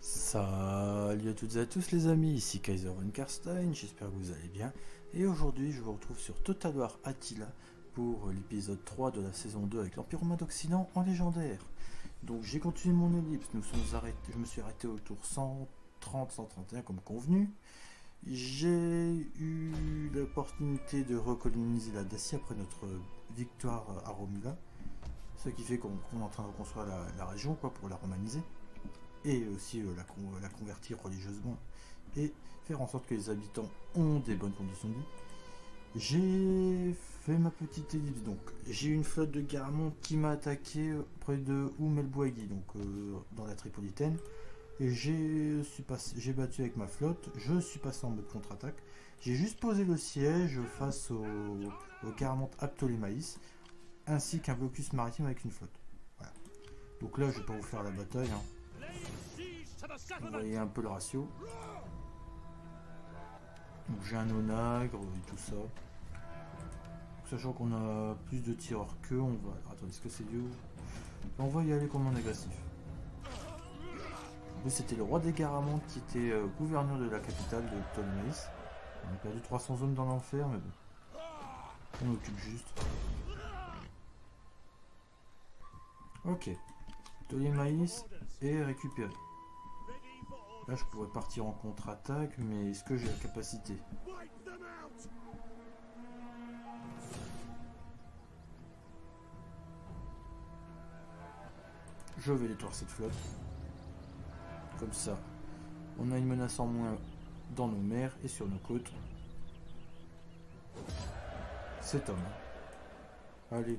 Salut à toutes et à tous les amis, ici Kaiser von Karstein, j'espère que vous allez bien. Et aujourd'hui je vous retrouve sur Total War Attila pour l'épisode 3 de la saison 2 avec l'Empire romain d'Occident en légendaire. Donc j'ai continué mon ellipse, je me suis arrêté au tour 130-131 comme convenu. J'ai eu l'opportunité de recoloniser la Dacie après notre victoire à Romula. Ce qui fait qu'on est en train de reconstruire la région pour la romaniser. Et aussi la convertir religieusement et faire en sorte que les habitants ont des bonnes conditions de vie. J'ai fait ma petite ellipse, donc j'ai une flotte de Garamond qui m'a attaqué près de Oum El Bouaghi, donc dans la Tripolitaine, et j'ai battu avec ma flotte, je suis passé en mode contre-attaque, j'ai juste posé le siège face au Garamond Ptolémaïs, ainsi qu'un blocus maritime avec une flotte. Voilà. Donc là je vais pas vous faire la bataille, hein. Vous voyez un peu le ratio. Donc j'ai un onagre et tout ça. Donc, sachant qu'on a plus de tireurs qu'eux, on va... Attends, est-ce que c'est Dieu? On va y aller comme un agressif. En plus c'était le roi des Garamantes qui était gouverneur de la capitale de Ptolémaïs. On a perdu 300 hommes dans l'enfer, mais bon. On occupe juste. Ok. Ptolémaïs est récupéré. Là, je pourrais partir en contre-attaque, mais est-ce que j'ai la capacité? Je vais détruire cette flotte. Comme ça, on a une menace en moins dans nos mers et sur nos côtes. Cet homme. Allez.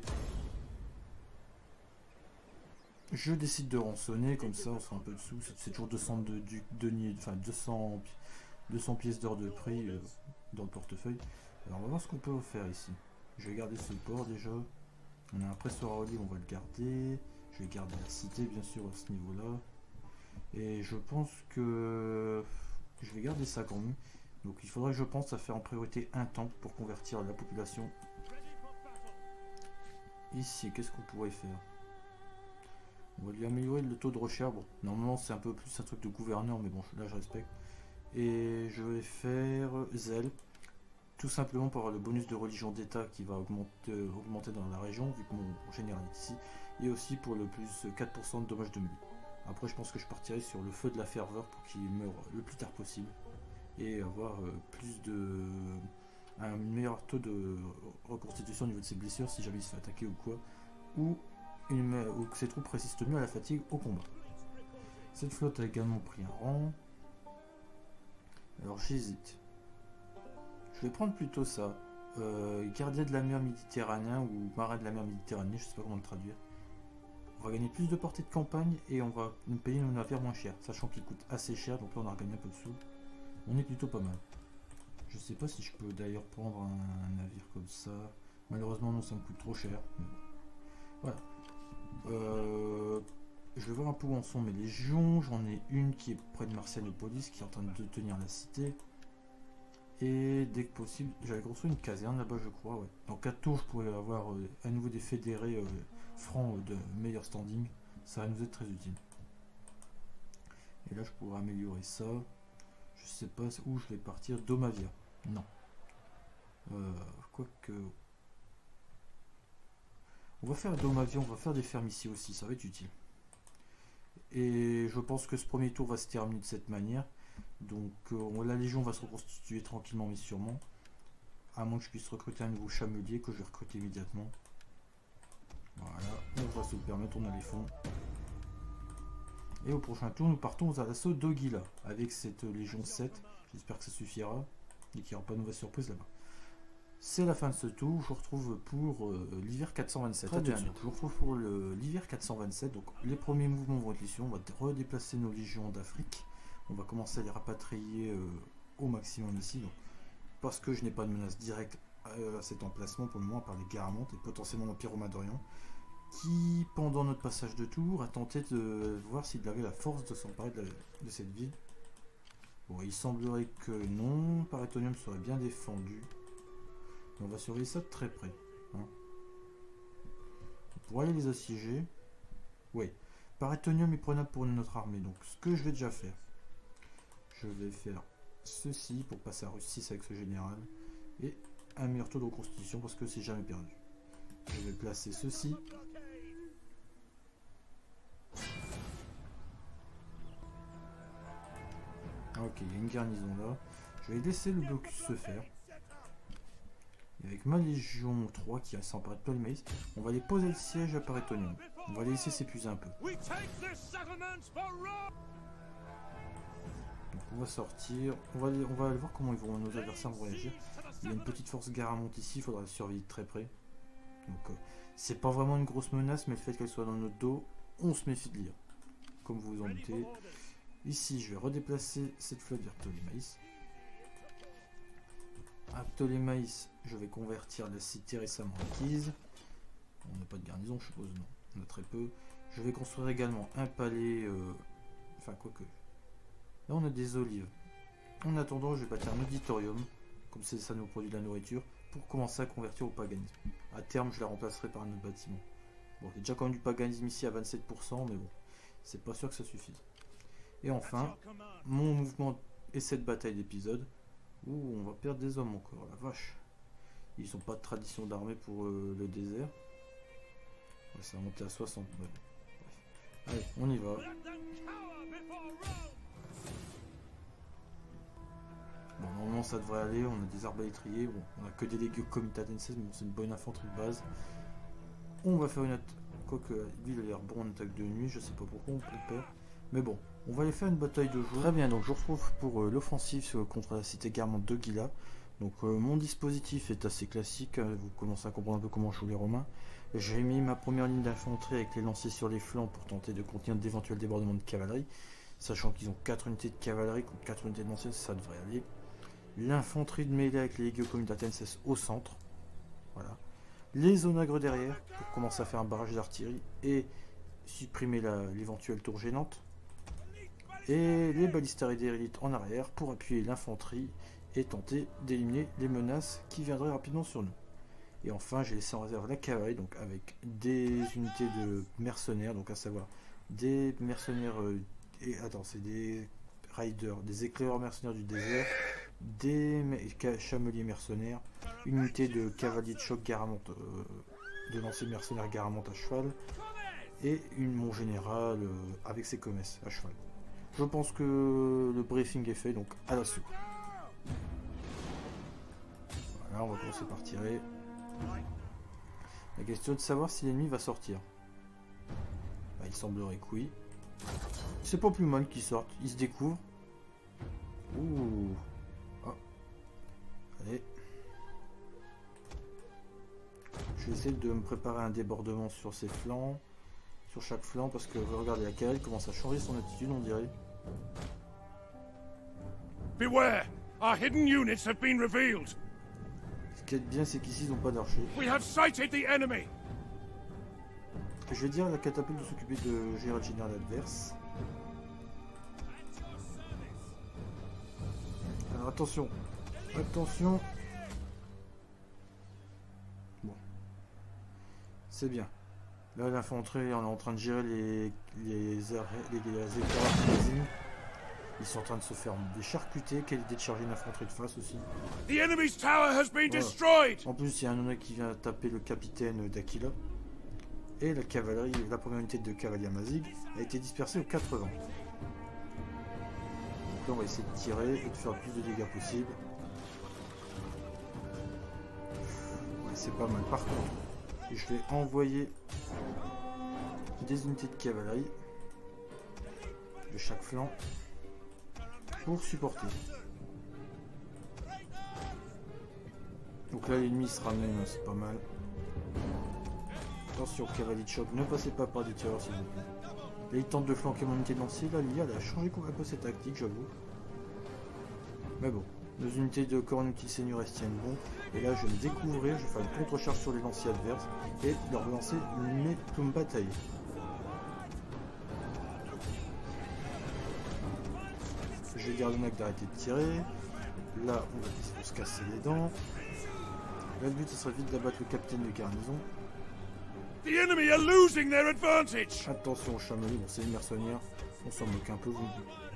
Je décide de rançonner, comme ça on fait un peu de sous. C'est toujours 200 de deniers, enfin 200 pièces d'or de prix dans le portefeuille. Alors on va voir ce qu'on peut faire ici. Je vais garder ce port déjà. On a un pressoir à olive, on va le garder. Je vais garder la cité bien sûr à ce niveau là. Et je pense que je vais garder ça quand même. Donc il faudrait, je pense, à faire en priorité un temple pour convertir la population. Ici, qu'est-ce qu'on pourrait faire? On va lui améliorer le taux de recherche. Bon, normalement c'est un peu plus un truc de gouverneur, mais bon, là je respecte. Et je vais faire zèle, tout simplement pour avoir le bonus de religion d'état qui va augmenter dans la région, vu que mon général est ici. Et aussi pour le plus 4% de dommages de mêlée. Après je pense que je partirai sur le feu de la ferveur pour qu'il meure le plus tard possible. Et avoir un meilleur taux de reconstitution au niveau de ses blessures si jamais il se fait attaquer ou quoi. Ou que ses troupes résistent mieux à la fatigue au combat. Cette flotte a également pris un rang. Alors j'hésite. Je vais prendre plutôt ça. Gardien de la mer Méditerranée ou marin de la mer Méditerranée, je sais pas comment le traduire. On va gagner plus de portée de campagne et on va nous payer nos navires moins cher, sachant qu'ils coûtent assez cher, donc là on a gagné un peu de sous. On est plutôt pas mal. Je sais pas si je peux d'ailleurs prendre un navire comme ça. Malheureusement non, ça me coûte trop cher. Mais bon. Voilà. Je vais voir un peu où en sont mes légions. J'en ai une qui est près de Marcianopolis, qui est en train de tenir la cité. Et dès que possible, j'avais construit une caserne là-bas, je crois. Ouais. Dans 4 tours, je pourrais avoir à nouveau des fédérés francs de meilleur standing. Ça va nous être très utile. Et là, je pourrais améliorer ça. Je sais pas où je vais partir. Domavia. Non. Quoique. On va faire Domavia, on va faire des fermes ici aussi, ça va être utile. Et je pense que ce premier tour va se terminer de cette manière. Donc la légion va se reconstituer tranquillement mais sûrement. À moins que je puisse recruter un nouveau chamelier que je vais recruter immédiatement. Voilà, on va se le permettre, on a les fonds. Et au prochain tour, nous partons à l'assaut d'Ogila avec cette légion 7. J'espère que ça suffira et qu'il n'y aura pas de nouvelle surprise là-bas. C'est la fin de ce tour, je vous retrouve pour l'hiver 427. Très bien, je vous retrouve pour l'hiver 427. Donc les premiers mouvements vont être ici, on va redéplacer nos légions d'Afrique. On va commencer à les rapatrier au maximum ici. Donc, parce que je n'ai pas de menace directe à cet emplacement pour le moment, par les Garamantes et potentiellement l'Empire romain d'Orient, qui pendant notre passage de tour a tenté de voir s'il avait la force de s'emparer de cette ville. Bon, il semblerait que non, Parétonium serait bien défendu. On va surveiller ça de très près. Hein. On pourrait aller les assiéger. Oui. Parétonium est prenable pour notre armée, donc ce que je vais déjà faire, je vais faire ceci pour passer à Russe 6 avec ce général, et un meilleur taux de reconstitution parce que c'est jamais perdu. Je vais placer ceci. Ok, il y a une garnison là. Je vais laisser le blocus se faire. Et avec ma légion 3 qui s'empare de Ptolémaïs, on va aller poser le siège à Parétonium. On va les laisser s'épuiser un peu. Donc on va sortir. On va aller voir comment nos adversaires vont réagir. Il y a une petite force Garamond ici, il faudra la surveiller de très près. Donc c'est pas vraiment une grosse menace, mais le fait qu'elle soit dans notre dos, on se méfie de lire. Comme vous vous en doutez. Ici, je vais redéplacer cette flotte vers Ptolémaïs. À Ptolémaïs, je vais convertir la cité récemment acquise. On n'a pas de garnison, je suppose, non. On a très peu. Je vais construire également un palais... Enfin, quoique. Là, on a des olives. En attendant, je vais bâtir un auditorium. Comme ça nous produit de la nourriture. Pour commencer à convertir au paganisme. À terme, je la remplacerai par un autre bâtiment. Bon, il y a déjà quand même du paganisme ici à 27%, mais bon. C'est pas sûr que ça suffise. Et enfin, mon mouvement et cette bataille d'épisode où on va perdre des hommes encore, la vache. Ils n'ont pas de tradition d'armée pour le désert. Ouais, ça va monter à 60. Ouais. Allez, on y va. Bon, normalement ça devrait aller, on a des arbalétriers, bon, on a que des légions comitatenses, mais bon, c'est une bonne infanterie de base. On va faire une attaque, quoique lui il a l'air bon en attaque de nuit, je sais pas pourquoi on peut perdre. Mais bon, on va aller faire une bataille de jour. Très bien, donc je vous retrouve pour l'offensive contre la cité Guermantes de Gila. Donc mon dispositif est assez classique, vous commencez à comprendre un peu comment jouent les Romains. J'ai mis ma première ligne d'infanterie avec les lanciers sur les flancs pour tenter de contenir d'éventuels débordements de cavalerie. Sachant qu'ils ont 4 unités de cavalerie contre 4 unités de lanciers, ça devrait aller. L'infanterie de mêlée avec les Legio Comitatenses au centre. Voilà. Les onagres derrière pour commencer à faire un barrage d'artillerie et supprimer l'éventuelle tour gênante. Et les balistards d'élite en arrière pour appuyer l'infanterie et tenter d'éliminer les menaces qui viendraient rapidement sur nous. Et enfin, j'ai laissé en réserve la cavalerie, donc avec des unités de mercenaires, donc à savoir des mercenaires, c'est des riders, des éclaireurs mercenaires du désert, des chameliers mercenaires, une unité de cavaliers de choc Garamond, de lanciers mercenaires Garamond à cheval, et mon général avec ses comètes à cheval. Je pense que le briefing est fait, donc à l'assaut. Voilà, on va commencer par tirer. La question est de savoir si l'ennemi va sortir. Bah, il semblerait que oui. C'est pas plus mal qu'il sorte, il se découvre. Ouh. Oh. Allez. Je vais essayer de me préparer un débordement sur ses flancs. Sur chaque flanc, parce que regardez, la cavalerie commence à changer son attitude, on dirait. Beware! Our hidden units have been revealed. Ce qui est bien, c'est qu'ici ils n'ont pas d'archers. We have sighted the enemy. Je vais dire à la catapulte de s'occuper de gérer le général adverse. Alors attention, attention. Bon, c'est bien. Là, l'infanterie, on est en train de gérer les éclaireurs. Ils sont en train de se faire des charcutés. Quelle idée de charger l'infanterie de face aussi. The enemy's tower has been destroyed. En plus, il y a un honneur qui vient taper le capitaine d'Aquila. Et la cavalerie, la première unité de cavalier Amazigh a été dispersée aux 80. Donc là, on va essayer de tirer et de faire le plus de dégâts possible. Ouais, c'est pas mal. Par contre, je vais envoyer des unités de cavalerie de chaque flanc pour supporter. Donc là, l'ennemi se ramène, c'est pas mal. Attention, cavalier de choc, ne passez pas par des tireurs s'il vous plaît. Là, il tente de flanquer mon unité de lancier. Là, l'IA a changé un peu ses tactiques, j'avoue. Mais bon, nos unités de corps inutiles seigneurs tiennent bon. Et là, je vais me découvrir, je vais faire une contre-charge sur les lanciers adverses et leur lancer mes plumes bataille. Je vais dire à Donac d'arrêter de tirer. Là, on va se casser les dents. Là, le but, ce serait vite d'abattre le capitaine de garnison. The enemy are losing their advantage! Attention aux chamelis, bon c'est les mercenaires, on s'en moque un peu vous.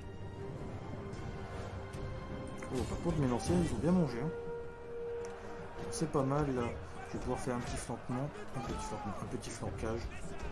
Oh par contre mes lanciers ils ont bien mangé hein. C'est pas mal là, je vais pouvoir faire un petit flanquement, un petit flanquage.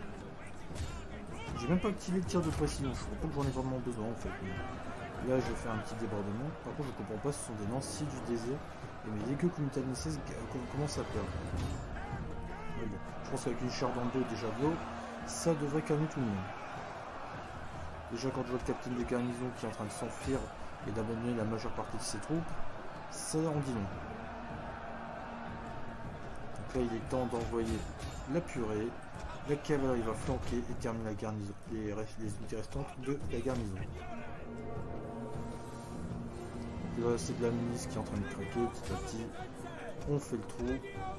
J'ai même pas activé le tir de précision, je crois pas que j'en ai vraiment besoin en fait. Mais là je vais faire un petit débordement, par contre je comprends pas, ce sont des lanciers du désert, et mes légueux communitanistes commencent à perdre. Mais bon, je pense qu'avec une char dans le dos déjà de l'eau, ça devrait calmer tout le monde. Déjà quand je vois le capitaine de garnison qui est en train de s'enfuir et d'abandonner la majeure partie de ses troupes, ça en dit long. Donc là il est temps d'envoyer la purée, la cavalerie va flanquer et terminer la garnison, les unités restantes de la garnison. Donc là c'est de la milice qui est en train de craquer petit à petit, on fait le trou.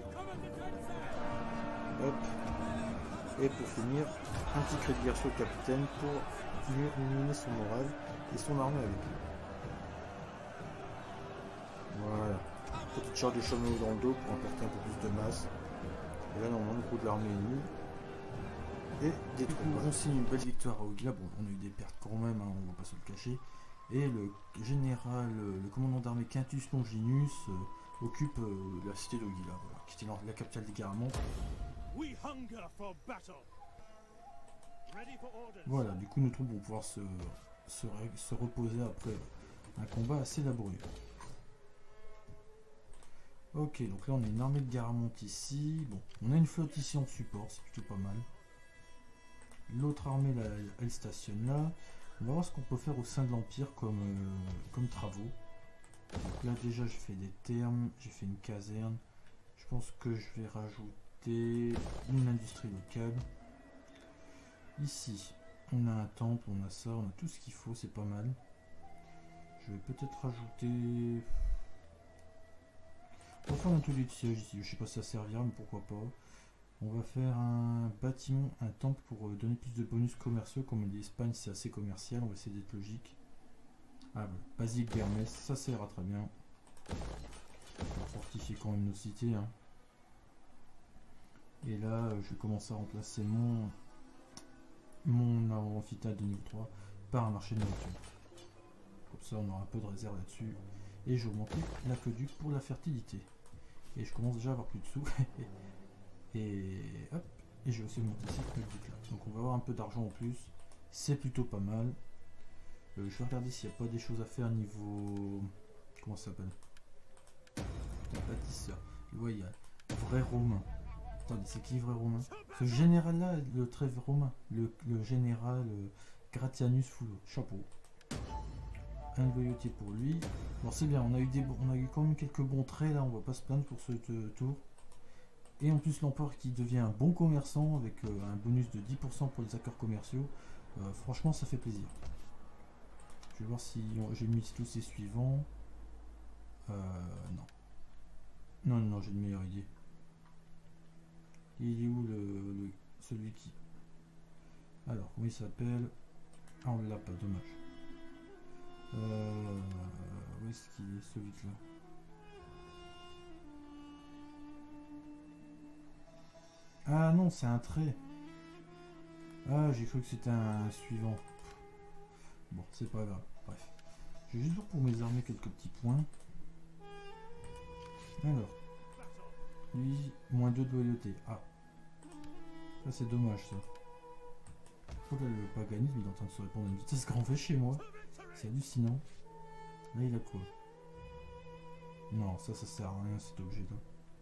Hop. Et pour finir, un petit cri de guerre sur le capitaine pour éliminer son moral et son armée avec lui. Voilà. Petite charge de chameau dans le dos pour apporter un peu plus de masse. Et là normalement le coup de l'armée ennemie. Et des troupes. On signe une belle victoire à Ogila. Bon, on a eu des pertes quand même, hein, on va pas se le cacher. Et le général, le commandant d'armée Quintus Longinus occupe la cité d'Ogila, voilà, qui était la capitale des Garamantes. Voilà, du coup nos troupes vont pouvoir se reposer après un combat assez laborieux. Ok, donc là on a une armée de Garamantes ici. Bon, on a une flotte ici en support, c'est plutôt pas mal. L'autre armée là, elle stationne là. On va voir ce qu'on peut faire au sein de l'Empire comme travaux. Donc là déjà je fais des thermes, j'ai fait une caserne. Je pense que je vais rajouter une industrie locale. Ici, on a un temple, on a ça, on a tout ce qu'il faut, c'est pas mal. Je vais peut-être rajouter... On va faire un atelier de siège ici, je sais pas si ça servira, mais pourquoi pas. On va faire un bâtiment, un temple pour donner plus de bonus commerciaux. Comme on dit, Espagne c'est assez commercial, on va essayer d'être logique. Ah voilà, Basilique d'Hermès, ça ira très bien. On va fortifier quand même nos cités. Hein. Et là, je vais commencer à remplacer mon amphithéâtre de niveau 3 par un marché de nourriture. Comme ça, on aura un peu de réserve là-dessus. Et je vais augmenter l'aqueduc pour la fertilité. Et je commence déjà à avoir plus de sous. Et hop, et je vais aussi augmenter cette aqueduc là. Donc on va avoir un peu d'argent en plus. C'est plutôt pas mal. Je vais regarder s'il n'y a pas des choses à faire niveau... Comment ça s'appelle? Bâtisseur. Loyal. Vrai romain. Attendez, c'est qui vrai romain? Ce général là, le très romain. Le général Gratianus Fullo. Chapeau. Un loyauté pour lui. Bon c'est bien, on a eu quand même quelques bons traits là, on va pas se plaindre pour ce tour. Et en plus l'empereur qui devient un bon commerçant avec un bonus de 10% pour les accords commerciaux. Franchement ça fait plaisir. Je vais voir si j'ai mis tous ces suivants. Non. Non, j'ai une meilleure idée. Il est où celui qui... Alors, comment il s'appelle? Ah, on l'a pas, dommage. Où est-ce qu'il est, celui-là? Ah non, c'est un trait. Ah, j'ai cru que c'était un suivant. Bon, c'est pas grave. Bref. Je vais juste voir pour mes armées quelques petits points. Alors. Lui, moins 2 de loyauté. Ah. Ça, c'est dommage, ça. Oh là, le paganisme, il est en train de se répandre à une vitesse grand V chez moi. C'est hallucinant. Là, il a quoi? Non, ça sert à rien, cet objet-là.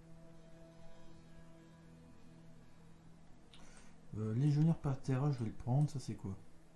Légionnaire par terre, je vais le prendre. Ça, c'est quoi?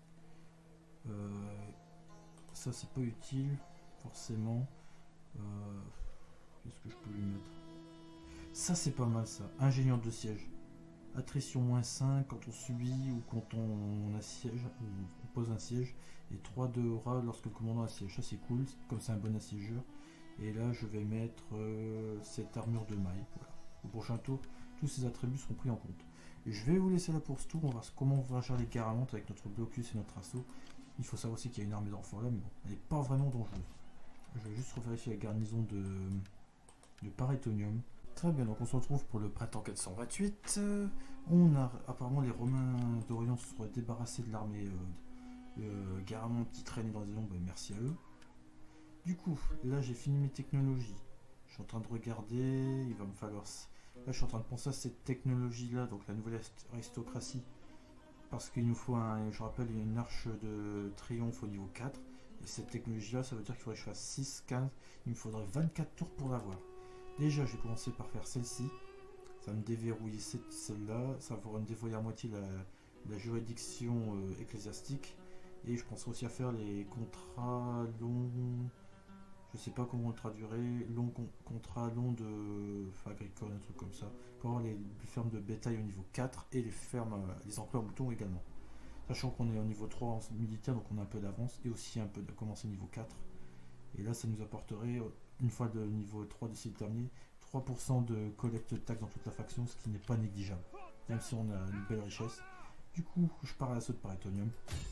Ça, c'est pas utile, forcément. Qu'est-ce que je peux lui mettre? Ça, c'est pas mal, ça. Ingénieur de siège. Attrition -5 quand on subit ou quand on assiège, ou on pose un siège. Et 3 de aura lorsque le commandant assiège. Ça, c'est cool, comme c'est un bon assiégeur. Et là, je vais mettre cette armure de maille. Voilà. Au prochain tour, tous ces attributs seront pris en compte. Et je vais vous laisser là pour ce tour. On va voir comment on va gérer les Garamantes avec notre blocus et notre assaut. Il faut savoir aussi qu'il y a une armée d'enfants là, mais bon, elle n'est pas vraiment dangereuse. Je vais juste revérifier la garnison de Paraetonium. Très bien, donc on se retrouve pour le printemps 428. Apparemment les Romains d'Orient se sont débarrassés de l'armée Garamond qui traînait dans les ombres, et merci à eux. Du coup, là j'ai fini mes technologies. Je suis en train de regarder, il va me falloir... Là je suis en train de penser à cette technologie-là, donc la nouvelle aristocratie. Parce qu'il nous faut, je rappelle, une arche de triomphe au niveau 4. Et cette technologie-là, ça veut dire qu'il faudrait que je fasse 6, 15. Il me faudrait 24 tours pour l'avoir. Déjà, je vais commencer par faire celle-ci. Ça va me déverrouiller celle-là. Ça va me déverrouiller à moitié la juridiction ecclésiastique. Et je penserai aussi à faire les contrats longs. Je sais pas comment on le traduirait. Contrats longs de agricole, un truc comme ça. Pour avoir les fermes de bétail au niveau 4 et les fermes, les enclos à moutons également. Sachant qu'on est au niveau 3 en militaire, donc on a un peu d'avance. Et aussi un peu de commencer niveau 4. Et là, ça nous apporterait, une fois de niveau 3 de site terminé, 3% de collecte de taxes dans toute la faction, ce qui n'est pas négligeable, même si on a une belle richesse. Du coup, je pars à l'assaut de Paritonium.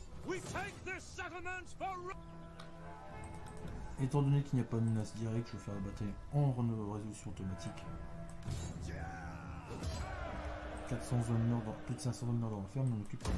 Étant donné qu'il n'y a pas de menace directe, je vais faire la bataille en résolution automatique. 400 zones nord, plus de 500 zones nord dans la ferme, on occupe pas.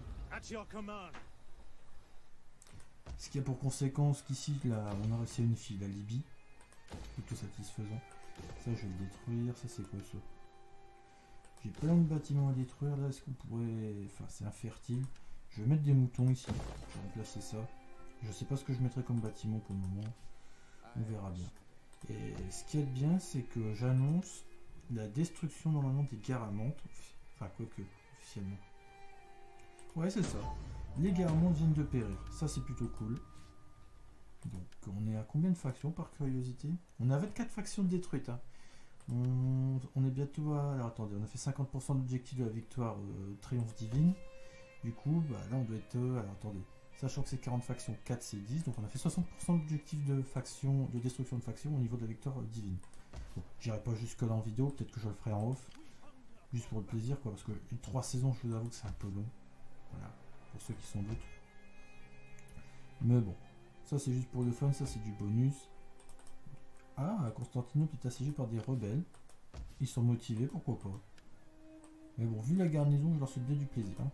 Ce qui a pour conséquence qu'ici, là, on a réussi à unifier la Libye. Plutôt satisfaisant. Ça, je vais le détruire. Ça, c'est quoi ça? J'ai plein de bâtiments à détruire. Là, est-ce qu'on pourrait... Enfin, c'est infertile. Je vais mettre des moutons ici. Je vais remplacer ça. Je sais pas ce que je mettrai comme bâtiment pour le moment. On verra bien. Et ce qui est bien, c'est que j'annonce la destruction normalement des Garamantes. Enfin, quoique, officiellement. Ouais, c'est ça. Les Garamantes viennent de périr. Ça, c'est plutôt cool. Donc, on est à combien de factions par curiosité? On a 24 factions détruites. Hein. On est bientôt à... Alors, attendez, on a fait 50% de l'objectif de la victoire triomphe divine. Du coup, bah, là, on doit être... alors, attendez. Sachant que c'est 40 factions, 4 c'est 10. Donc, on a fait 60% de l'objectif de destruction de factions au niveau de la victoire divine. Bon, j'irai pas jusque là en vidéo. Peut-être que je le ferai en off. Juste pour le plaisir, quoi. Parce que 3 saisons, je vous avoue que c'est un peu long. Voilà. Pour ceux qui s'en doutent. Mais bon. Ça c'est juste pour le fun, ça c'est du bonus. Ah, Constantinople est assiégé par des rebelles. Ils sont motivés, pourquoi pas. Mais bon, vu la garnison, je leur souhaite bien du plaisir. Hein.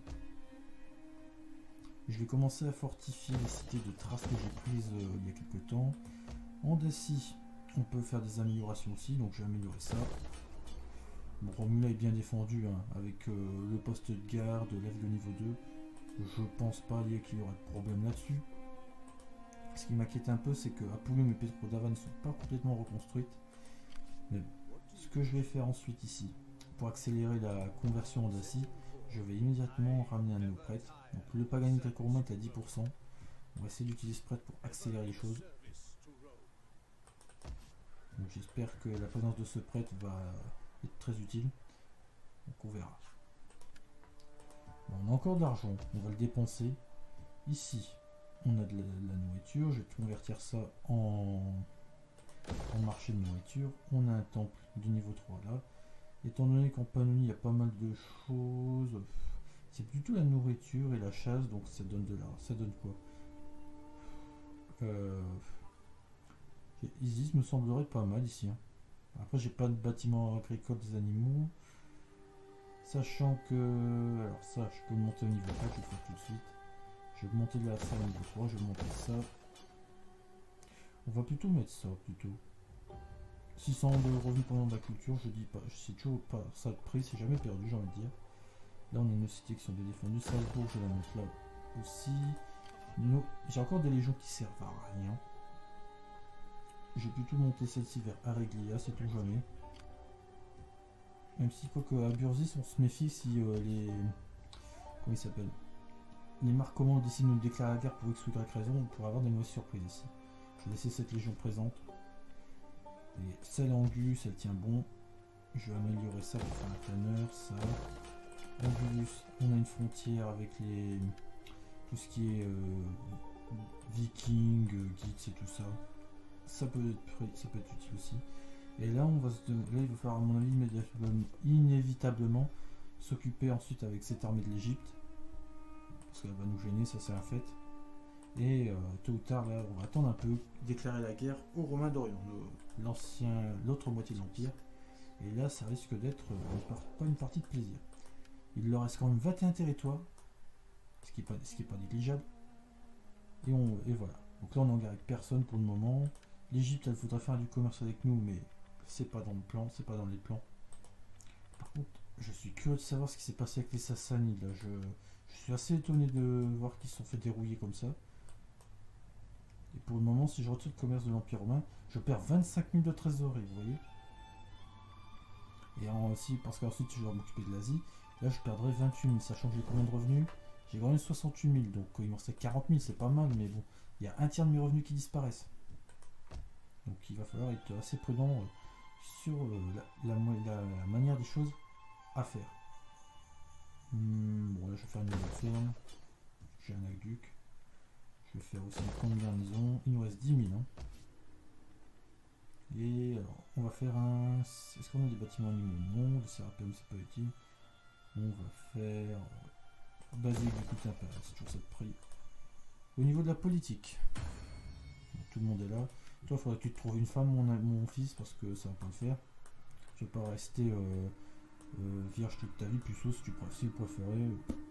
Je vais commencer à fortifier les cités de Thrace que j'ai prises il y a quelques temps. En Dacie, on peut faire des améliorations aussi, donc je vais améliorer ça. Bon, Romula est bien défendu, hein, avec le poste de garde, l'F de niveau 2. Je pense pas qu'il y aura de problème là-dessus. Ce qui m'inquiète un peu, c'est que Apulium et Petrodava ne sont pas complètement reconstruites. Mais ce que je vais faire ensuite ici, pour accélérer la conversion en Dacie, je vais immédiatement ramener un de nos prêtres. Donc le Pagani Gréco-Romain est à 10%. On va essayer d'utiliser ce prêtre pour accélérer les choses. Donc j'espère que la présence de ce prêtre va être très utile. Donc on verra. Bon, on a encore d'argent, on va le dépenser. Ici, on a de la nourriture, je vais convertir ça en marché de nourriture. On a un temple du niveau 3 là. Étant donné qu'en Pannonie il y a pas mal de choses, c'est plutôt la nourriture et la chasse, donc ça donne de l'argent. Ça donne quoi? Isis me semblerait pas mal ici. Hein. Après j'ai pas de bâtiment agricole des animaux. Sachant que... Alors ça, je peux le monter au niveau 4, je vais le faire tout de suite. Je vais monter de la salle au niveau 3, je vais monter ça. On va plutôt mettre ça, plutôt. 600 de revenus pendant de la culture, je dis pas, je sais toujours pas ça de prix, c'est jamais perdu, j'ai envie de dire. Là on a nos cités qui sont bien défendues, Salzbourg, je vais la mettre là aussi. J'ai encore des légions qui servent à rien. Je vais plutôt monter celle-ci vers Areglia, c'est tout jamais. Même si, quoi qu'à Bursis, on se méfie si les... Comment ils s'appellent? Les marquements décident de nous déclarer la guerre pour X ou Y raison, on pourrait avoir des mauvaises surprises ici. Je vais laisser cette légion présente. Et celle Angus, elle tient bon. Je vais améliorer ça pour faire un planeur, ça. Angulus, on a une frontière avec les... tout ce qui est viking, geeks et tout ça. Ça peut être utile aussi. Et là, là, il va falloir, à mon avis, inévitablement s'occuper ensuite avec cette armée de l'Égypte. Parce qu'elle va nous gêner, ça c'est un fait. Et tôt ou tard, là, on va attendre un peu, déclarer la guerre aux Romains d'Orient, l'autre moitié de l'Empire. Et là, ça risque d'être pas une partie de plaisir. Il leur reste quand même 21 territoires, ce qui est pas négligeable. Et voilà. Donc là, on n'en garde personne pour le moment. L'Égypte, elle voudrait faire du commerce avec nous, mais c'est pas dans le plan, c'est pas dans les plans. Par contre, je suis curieux de savoir ce qui s'est passé avec les Sassanides. Là, je suis assez étonné de voir qu'ils se sont fait dérouiller comme ça. Et pour le moment, si je retire le commerce de l'Empire romain, je perds 25 000 de trésorerie, vous voyez. Et aussi, parce qu'ensuite, je vais m'occuper de l'Asie. Là, je perdrai 28 000, sachant que j'ai combien de revenus? J'ai gagné 68 000, donc il m'en restait 40 000, c'est pas mal, mais bon, il y a un tiers de mes revenus qui disparaissent. Donc il va falloir être assez prudent sur la manière des choses à faire. Bon, là, je vais faire une nouvelle ferme. J'ai un aqueduc. Je vais faire aussi une grande garnison. Il nous reste 10 000. Hein. Et alors, on va faire un... Est-ce qu'on a des bâtiments animaux? Non, le sérapéum, c'est pas utile. On va faire... Basique du coup, c'est toujours ça de prix. Au niveau de la politique, donc, tout le monde est là. Toi, il faudrait que tu te trouves une femme, mon fils, parce que ça va pas le faire. Tu vas pas rester vierge toute ta vie, puceau, si vous préférez.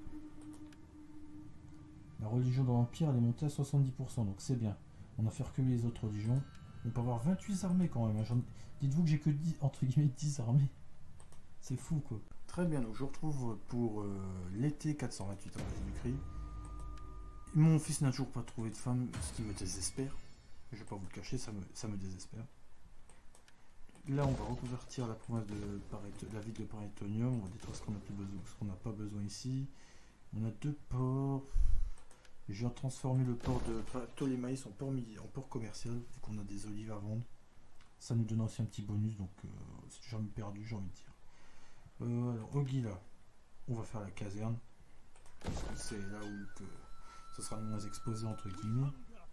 La religion dans l'Empire, elle est montée à 70%, donc c'est bien. On a fait reculer les autres religions. On peut avoir 28 armées quand même. Hein. Dites-vous que j'ai que 10, entre guillemets, 10 armées. C'est fou, quoi. Très bien, donc je vous retrouve pour l'été 428 en Jésus-Christ. Mon fils n'a toujours pas trouvé de femme, ce qui me désespère. Je vais pas vous le cacher, ça me désespère. Là, on va reconvertir la province de la ville de Paraetonium. On va détruire ce qu'on a plus besoin, ce qu'on n'a pas besoin ici. On a 2 ports. Je vais transformer le port de Ptolémaïs en port commercial, vu qu'on a des olives à vendre. Ça nous donne aussi un petit bonus, donc c'est jamais perdu, j'ai envie de dire. Alors, Ogila, on va faire la caserne. Parce que c'est là où ça sera le moins exposé, entre guillemets.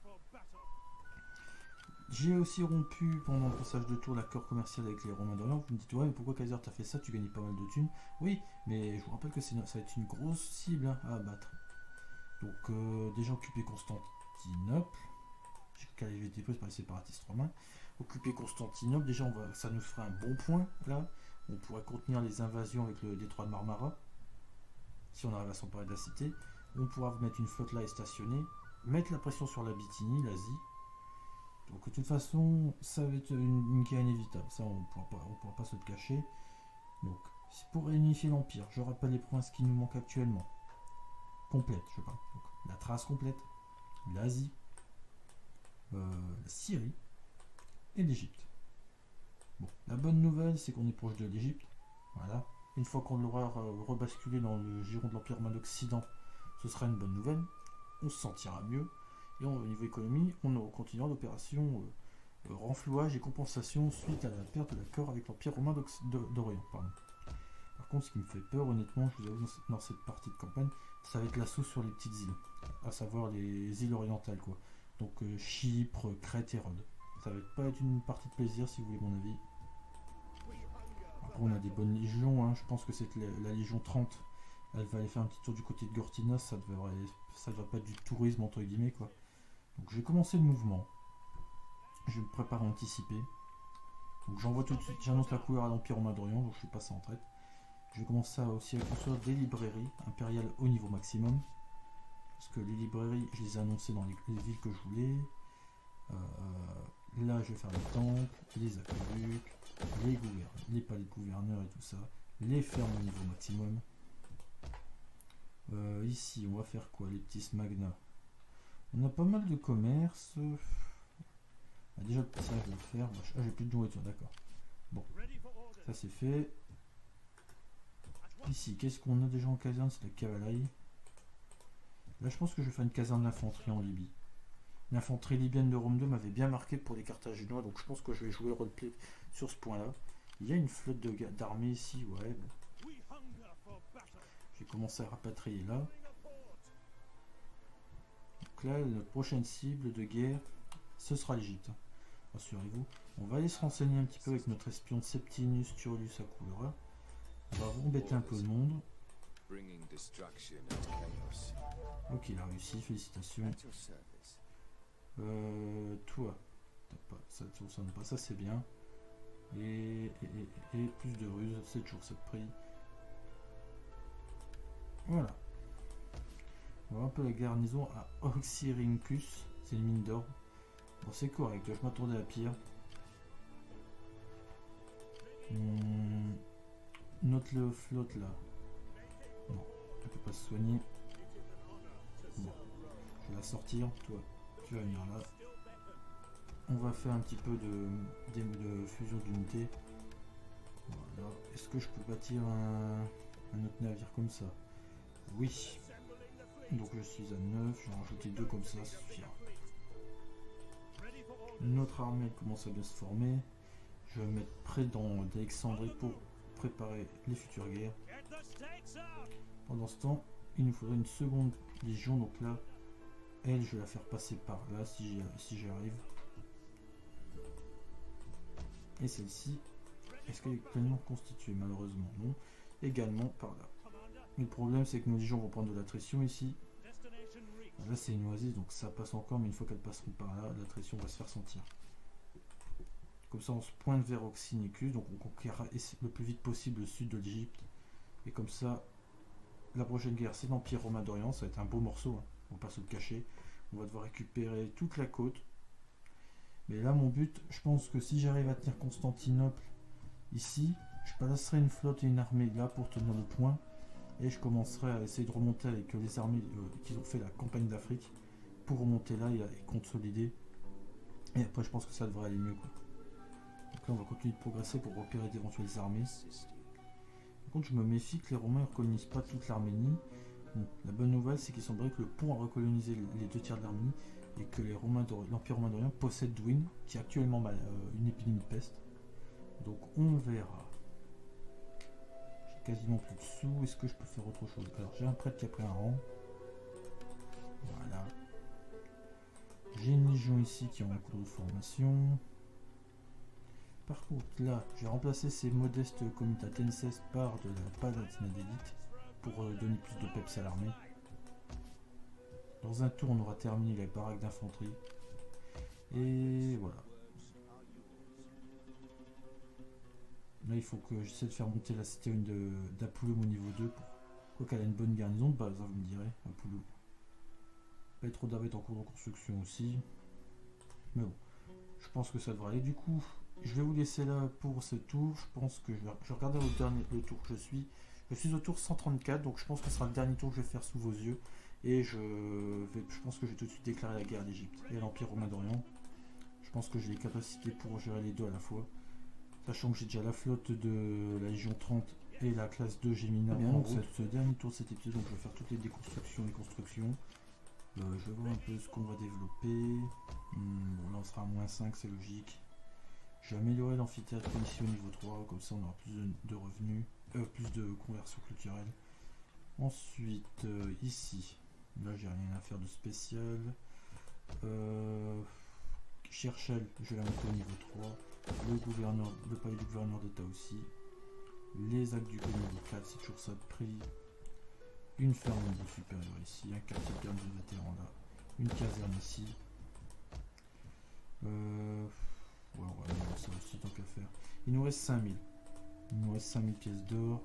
J'ai aussi rompu pendant le passage de tour l'accord commercial avec les Romains d'Orient. Vous me dites, ouais, mais pourquoi Kaiser t'as fait ça? Tu gagnais pas mal de thunes. Oui, mais je vous rappelle que ça va être une grosse cible à abattre. Donc, déjà occuper Constantinople. J'ai qu'à aller dépose par les séparatistes romains. Occuper Constantinople, déjà, ça nous fera un bon point là. On pourrait contenir les invasions avec le détroit de Marmara. Si on arrive à s'emparer de la cité. On pourra mettre une flotte là et stationner. Mettre la pression sur la Bithynie, l'Asie. Donc de toute façon, ça va être une guerre inévitable, ça on pourra pas se le cacher. Donc, pour réunifier l'Empire, je rappelle les provinces qui nous manquent actuellement. Complète, je parle. Donc, la Thrace complète, l'Asie, la Syrie et l'Égypte. Bon, la bonne nouvelle, c'est qu'on est proche de l'Égypte. Voilà. Une fois qu'on l'aura rebasculé dans le giron de l'Empire romain d'Occident, ce sera une bonne nouvelle. On se sentira mieux. Et au niveau économie, on continuera l'opération renflouage et compensation suite à la perte de l'accord avec l'Empire romain d'Orient. Par contre, ce qui me fait peur, honnêtement, je vous avoue, dans cette partie de campagne, ça va être l'assaut sur les petites îles, à savoir les îles orientales, quoi. Donc Chypre, Crète et Rhodes. Ça va pas être une partie de plaisir, si vous voulez mon avis. Après, on a des bonnes légions, hein. Je pense que c'est la légion 30. Elle va aller faire un petit tour du côté de Gortinas, ça ne va pas être du tourisme, entre guillemets, quoi. Donc je vais commencer le mouvement. Je vais me préparer à anticiper. Donc j'envoie tout de suite, j'annonce la couleur à l'Empire romain d'Orient, donc je suis passé en traite. Je vais commencer aussi à construire des librairies impériales au niveau maximum. Parce que les librairies, je les ai annoncées dans les villes que je voulais. Là je vais faire les temples, les aqueducs, les palais de gouverneurs et tout ça. Les fermes au niveau maximum. Ici on va faire quoi? Les petits smagnats. On a pas mal de commerce. Déjà, ça, je vais le faire. Ah, j'ai plus de nourriture, d'accord. Bon, ça c'est fait. Ici, qu'est-ce qu'on a déjà en caserne? C'est la cavalerie. Là, je pense que je vais faire une caserne d'infanterie en Libye. L'infanterie libyenne de Rome 2 m'avait bien marqué pour les Carthaginois, donc je pense que je vais jouer le roleplay sur ce point-là. Il y a une flotte d'armée ici, ouais. Bon. J'ai commencé à rapatrier là. Donc là, notre prochaine cible de guerre, ce sera l'Égypte. Rassurez-vous. On va aller se renseigner un petit peu avec notre espion Septimius Turllus Aquilora. On va embêter un peu le monde. Ok, il a réussi, félicitations. Toi, ça ne fonctionne pas, ça c'est bien. Et plus de ruse, c'est toujours cette prix. Voilà. On va un peu la garnison à Oxyrhynchus, c'est une mine d'or. Bon, c'est correct, je m'attendais à pire. Note le flotte là. Non, elle peut pas se soigner. Bon, je vais la sortir, toi, tu vas venir là. On va faire un petit peu de fusion d'unités. Voilà. Est-ce que je peux bâtir un autre navire comme ça? Oui. Donc je suis à 9, j'en rajouter 2 comme ça suffira. Notre armée commence à bien se former. Je vais me mettre près d'Alexandrie pour préparer les futures guerres. Pendant ce temps, il nous faudrait une seconde légion. Donc là, elle, je vais la faire passer par là si j'y arrive. Et celle-ci, est-ce qu'elle est pleinement constituée? Malheureusement non. Également par là. Le problème, c'est que nos légions vont prendre de l'attrition ici. Là, c'est une oasis, donc ça passe encore, mais une fois qu'elles passeront par là, l'attrition va se faire sentir. Comme ça, on se pointe vers Oxyrhynchus, donc on conquérera le plus vite possible le sud de l'Égypte. Et comme ça, la prochaine guerre, c'est l'Empire romain d'Orient. Ça va être un beau morceau, hein. On va pas se le cacher. On va devoir récupérer toute la côte. Mais là, mon but, je pense que si j'arrive à tenir Constantinople ici, je placerai une flotte et une armée là pour tenir le point. Et je commencerai à essayer de remonter avec les armées qui ont fait la campagne d'Afrique pour remonter là et consolider. Et après, je pense que ça devrait aller mieux, quoi. Donc là, on va continuer de progresser pour repérer d'éventuelles armées. Par contre, je me méfie que les Romains ne recolonisent pas toute l'Arménie. Bon, la bonne nouvelle, c'est qu'il semblerait que le pont a recolonisé les 2 tiers de l'Arménie et que l'Empire romain d'Orient possède Douine, qui est actuellement une épidémie de peste. Donc on verra. J'ai quasiment plus de sous. Est-ce que je peux faire autre chose? Alors j'ai un prêtre qui a pris un rang. Voilà. J'ai une légion ici qui est en cours de formation. Par contre, là, j'ai remplacé ces modestes comitatenses par de la palatina d'élite pour donner plus de peps à l'armée. Dans un tour, on aura terminé les baraques d'infanterie. Et voilà. Là, il faut que j'essaie de faire monter la citerne d'Apulum au niveau 2. Quoi qu'elle a une bonne garnison de base, hein, vous me direz. Apulum. Pas trop d'armées en cours de construction aussi. Mais bon, je pense que ça devrait aller. Du coup, je vais vous laisser là pour ce tour. Je pense que je vais regarder le tour que je suis. Je suis au tour 134, donc je pense que ce sera le dernier tour que je vais faire sous vos yeux. Et je pense que je vais tout de suite déclarer la guerre à l'Égypte et à l'Empire romain d'Orient. Je pense que j'ai les capacités pour gérer les deux à la fois. Sachant que j'ai déjà la flotte de la Légion 30 et la classe 2 Gemina. Bien, donc ce dernier tour de cet épisode, donc je vais faire toutes les déconstructions et constructions. Je vais voir un peu ce qu'on va développer. Bon, là on sera à -5, c'est logique. Je vais améliorer l'amphithéâtre ici au niveau 3, comme ça on aura plus de revenus, plus de conversion culturelle. Ensuite, ici, là j'ai rien à faire de spécial. Cherchel, je vais la mettre au niveau 3. Le palais du gouverneur d'État aussi. Les actes du niveau 4, c'est toujours ça de prix. Une ferme au niveau supérieur ici, un quartier de garnison de vétérans là, une caserne ici. Ouais, ça aussi tant qu'à faire. Il nous reste 5000. Il nous reste 5000 pièces d'or.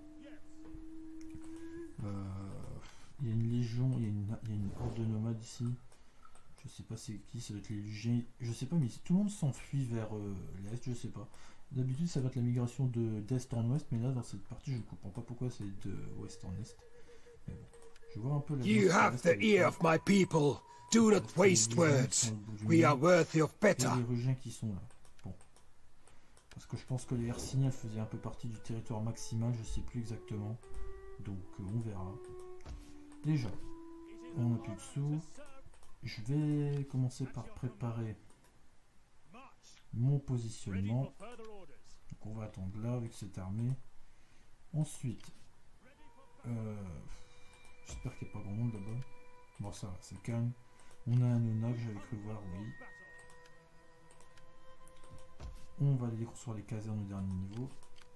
Il y a une légion, il y a une horde de nomades ici. Je sais pas c'est qui, ça doit être les Lugins. Je sais pas, mais tout le monde s'enfuit vers l'est, je sais pas. D'habitude, ça va être la migration d'est en ouest, mais là, dans cette partie, je ne comprends pas pourquoi c'est de ouest en est. Mais bon, je vois un peu la. You have the ear of my people. Do not waste words. We are worthy of better. Il y a les Rugiens qui sont là. Bon. Parce que je pense que les Hercyniens faisaient un peu partie du territoire maximal, je sais plus exactement. Donc, on verra. Déjà, on n'a plus de sous. Je vais commencer par préparer mon positionnement. Donc on va attendre là avec cette armée. Ensuite, j'espère qu'il n'y a pas grand monde là-bas. Bon, ça va, c'est calme. On a un Nona que j'avais cru voir, oui. On va aller construire les casernes au dernier niveau.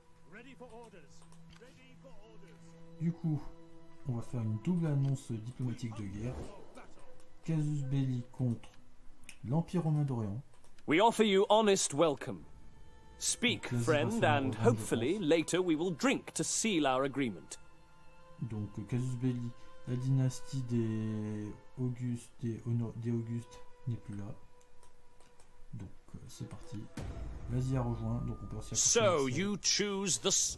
Du coup, on va faire une double annonce diplomatique de guerre. Casus belli contre l'Empire romain d'Orient. We offer you honest welcome. Speak, Donc, friend, l'Asie and va se hopefully rejoindre, later we will drink to seal our agreement. donc Casus Belli, la dynastie des Augustes, des Augustes n'est plus là. Donc c'est parti. L'Asie a rejoint, donc on peut aussi So you choose the...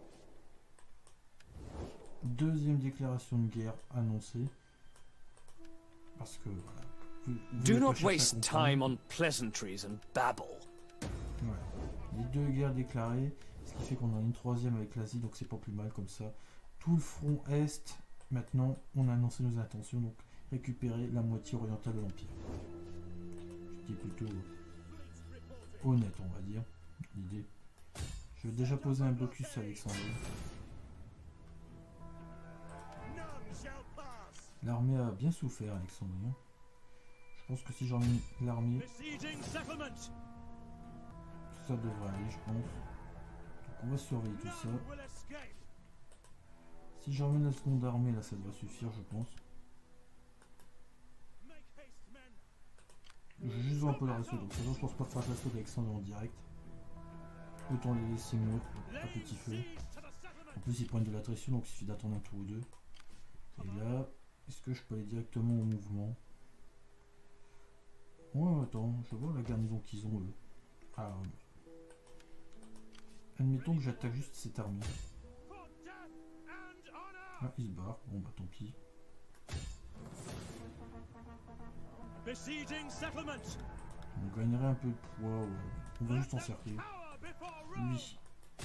Deuxième déclaration de guerre annoncée. Parce que voilà. Do not waste time on pleasantries and babble. Voilà. Les deux guerres déclarées, ce qui fait qu'on en a une troisième avec l'Asie, donc c'est pas plus mal comme ça. Tout le front Est, maintenant on a annoncé nos intentions, donc récupérer la moitié orientale de l'Empire. Ce qui est plutôt honnête, on va dire, l'idée. Je vais déjà poser un blocus à Alexandrie. L'armée a bien souffert, Alexandrie. Je pense que si j'emmène l'armée, ça devrait aller, je pense. Donc on va surveiller tout ça. Si j'emmène la seconde armée, là, ça devrait suffire, je pense. Je vais juste voir un peu la réseau, donc ça, je pense pas faire l'assaut d'Alexandre en direct. Autant les laisser mûrs à petit feu. En plus, ils prennent de l'attrition, donc il suffit d'attendre un tour ou deux. Et là, est-ce que je peux aller directement au mouvement? Ouais, attends, je vois la garnison qu'ils ont, eux. Ah, admettons que j'attaque juste cette armée. Ah, ils se barrent. Bon, bah tant pis. On gagnerait un peu de poids, ouais. On va juste encercler. Oui.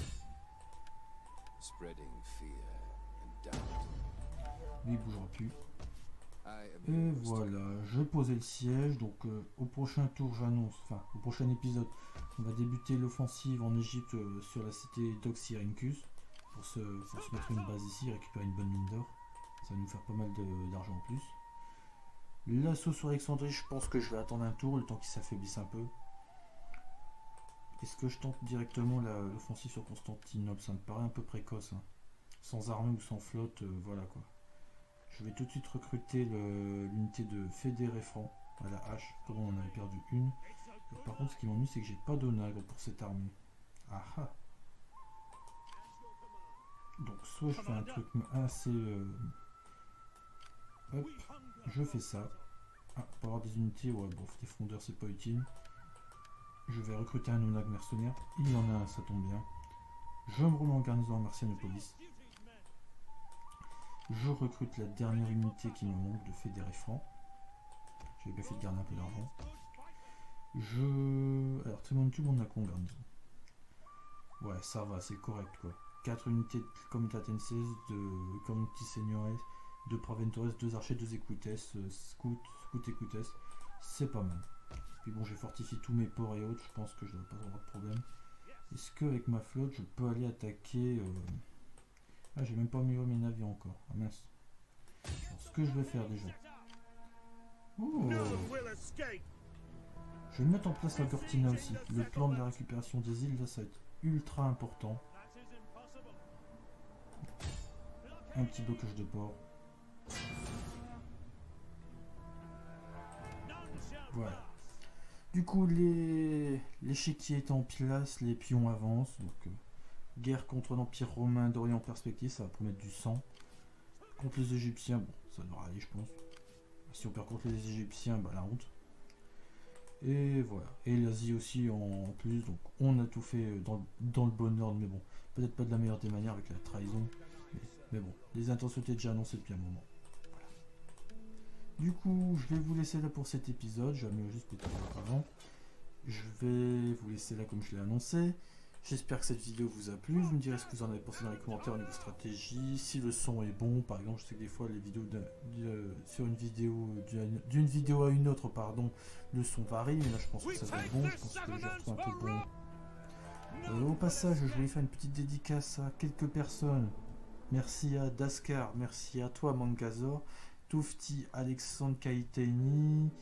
Lui, il bougera plus. Et voilà, je posais le siège, donc au prochain tour j'annonce, enfin au prochain épisode, on va débuter l'offensive en Égypte sur la cité d'Oxyrhynchus pour se mettre une base ici, récupérer une bonne mine d'or, ça va nous faire pas mal d'argent en plus. L'assaut sur Alexandrie, je pense que je vais attendre un tour, le temps qu'il s'affaiblisse un peu. Est-ce que je tente directement l'offensive sur Constantinople? Ça me paraît un peu précoce, hein. Sans armée ou sans flotte, voilà quoi. Je vais tout de suite recruter l'unité de Fédéré Franc à la hache, comme on en avait perdu une. Et par contre, ce qui m'ennuie, c'est que j'ai pas d'onagre pour cette armée. Ah ah. Donc, soit je fais un truc assez... Hop, je fais ça. Ah, pour avoir des unités, ouais, bon, des frondeurs, c'est pas utile. Je vais recruter un onagre mercenaire. Il y en a un, ça tombe bien. Je me remets en garnison à Marcianopolis. Je recrute la dernière unité qui me manque de Fédéré Franc. J'ai bien fait de garder un peu d'argent. Alors, Trimontium, on a quoi en garnison? Ouais, ça va, c'est correct quoi. 4 unités de Comitatenses, de Community Seniores, 2 Praventores, 2 archers, 2 écoutes, scout écoutes. C'est pas mal. Puis bon, j'ai fortifié tous mes ports et autres, je pense que je ne devrais pas avoir de problème. Est-ce qu'avec ma flotte, je peux aller attaquer... Ah, j'ai même pas amélioré mes navires encore. Ah mince. Alors, ce que je vais faire déjà. Oh. Je vais mettre en place la Cortina aussi. Le plan de la récupération des îles, là, ça va être ultra important. Un petit blocage de port. Voilà. Du coup, l'échiquier est en place, les pions avancent. Donc, guerre contre l'Empire romain d'Orient en perspective, ça va promettre du sang. Contre les Égyptiens, bon, ça devrait aller, je pense. Si on perd contre les Égyptiens, bah la honte. Et voilà. Et l'Asie aussi en plus, donc on a tout fait dans le bon ordre, mais bon, peut-être pas de la meilleure des manières avec la trahison. Mais bon, les intentions étaient déjà annoncées depuis un moment. Voilà. Du coup, je vais vous laisser là pour cet épisode. Je vais améliorer juste peut-être avant. Je vais vous laisser là comme je l'ai annoncé. J'espère que cette vidéo vous a plu. Vous me direz ce que vous en avez pensé dans les commentaires au niveau stratégie. Si le son est bon, par exemple, je sais que des fois les vidéos sur une vidéo d'une vidéo à une autre, pardon, le son varie, mais là je pense que ça va être bon. Je pense que je retrouve un peu bon. Au passage, je voulais faire une petite dédicace à quelques personnes. Merci à Daskar, merci à toi Mangazor, Toufti, Alexandre Kaiteni.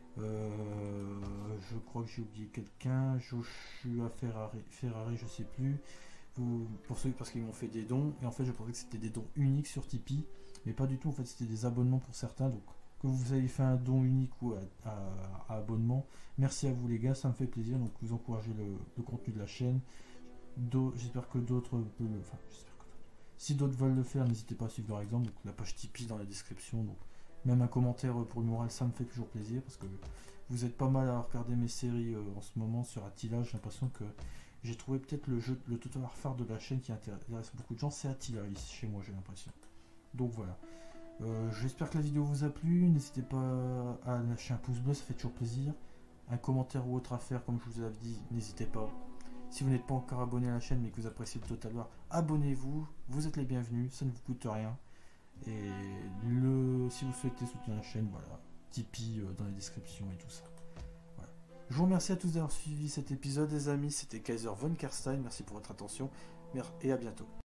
Je crois que j'ai oublié quelqu'un, Joshua Ferrari, je sais plus. Pour ceux parce qu'ils m'ont fait des dons, et en fait je pensais que c'était des dons uniques sur Tipeee, mais pas du tout, en fait c'était des abonnements pour certains, donc que vous avez fait un don unique ou à abonnement. Merci à vous les gars, ça me fait plaisir. Donc vous encouragez le contenu de la chaîne. J'espère que d'autres si d'autres veulent le faire, n'hésitez pas à suivre leur exemple. Donc la page Tipeee dans la description. Donc même un commentaire pour le moral, ça me fait toujours plaisir parce que vous êtes pas mal à regarder mes séries en ce moment sur Attila. J'ai l'impression que j'ai trouvé peut-être le Total War phare de la chaîne qui intéresse beaucoup de gens, c'est Attila ici chez moi, j'ai l'impression. Donc voilà. J'espère que la vidéo vous a plu. N'hésitez pas à lâcher un pouce bleu, ça fait toujours plaisir. Un commentaire ou autre à faire, comme je vous avais dit, n'hésitez pas. Si vous n'êtes pas encore abonné à la chaîne mais que vous appréciez le Total War, abonnez-vous, vous êtes les bienvenus, ça ne vous coûte rien. Et si vous souhaitez soutenir la chaîne, voilà, Tipeee dans la description et tout ça. Voilà. Je vous remercie à tous d'avoir suivi cet épisode, les amis. C'était Kaiser von Karstein, merci pour votre attention et à bientôt.